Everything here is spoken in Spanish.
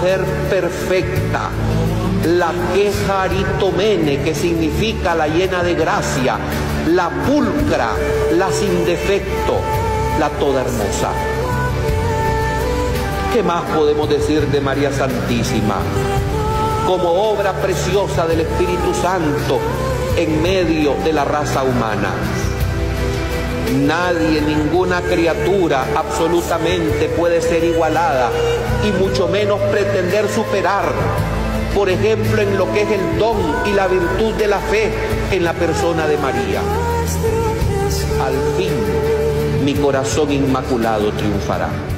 mujer perfecta, la Quejaritomene, que significa la llena de gracia, la pulcra, la sin defecto, la toda hermosa. ¿Qué más podemos decir de María Santísima? Como obra preciosa del Espíritu Santo en medio de la raza humana. Nadie, ninguna criatura absolutamente puede ser igualada y mucho menos pretender superar, por ejemplo, en lo que es el don y la virtud de la fe en la persona de María. Al fin, mi corazón inmaculado triunfará.